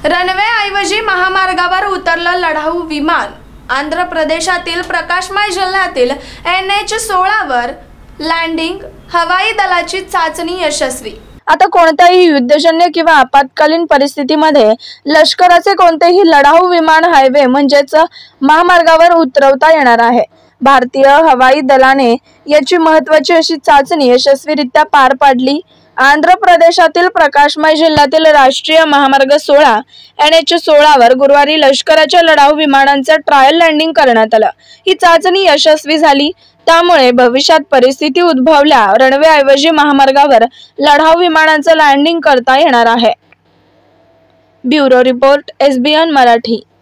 रनवेऐवजी महामार्गावर उतरलं लढाऊ विमान। आंध्र प्रदेशातील प्रकाशमय जिल्ह्यातील NH-16 वर लँडिंग, हवाई दलाची चाचणी यशस्वी। आता कोणत्याही युद्धजन्य किंवा आपत्कालीन परिस्थितीमध्ये लष्कराचे कोणतेही लढाऊ विमान हायवे म्हणजेच महामार्गावर उतरवता येणार आहे। भारतीय हवाई दलाने याची महत्त्वाची अशी चाचणी यशस्वीरित्या पार पाडली। आंध्र प्रदेशातील प्रकाशमय जिल्ह्यातील राष्ट्रीय महामार्ग 16 NH-16 वर गुरुवारी लष्कराच्या लढाऊ विमानांचे ट्रायल लँडिंग करण्यात आलं। ही चाचणी यशस्वी झाली, त्यामुळे भविष्यात परिस्थिती उद्भवल्या रनवेऐवजी महामार्गावर लढाऊ विमानांचे लँडिंग करता येणार आहे। Bureau report, SBN Marathi.